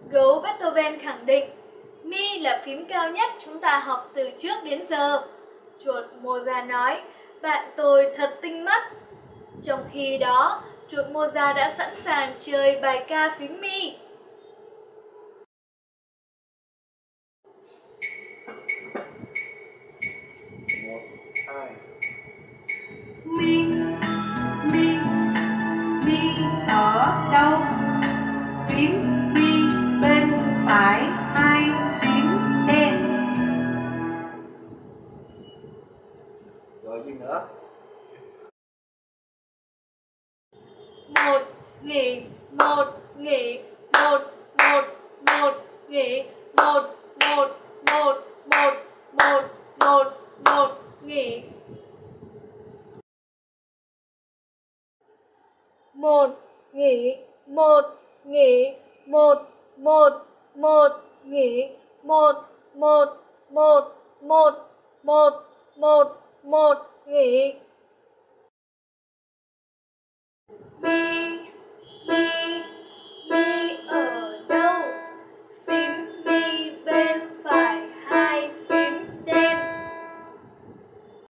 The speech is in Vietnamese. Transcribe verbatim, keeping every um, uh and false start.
Gấu Beethoven khẳng định, Mi là phím cao nhất chúng ta học từ trước đến giờ. Chuột Mozart nói, bạn tôi thật tinh mắt. Trong khi đó, chuột Mozart đã sẵn sàng chơi bài ca phím Mi. Một, hai. Mi, Mi, Mi ở đâu? Phím Mi bên phải hai phím đen. Rồi gì nữa? Một, nghỉ, một, nghỉ, một, một, một, nghỉ, một, một, một, một, một, một, một, nghỉ. Một, nghỉ, một, nghỉ, một, một, một, nghỉ, một, một, một, một, một, một, một, nghỉ. Mi, mi, mi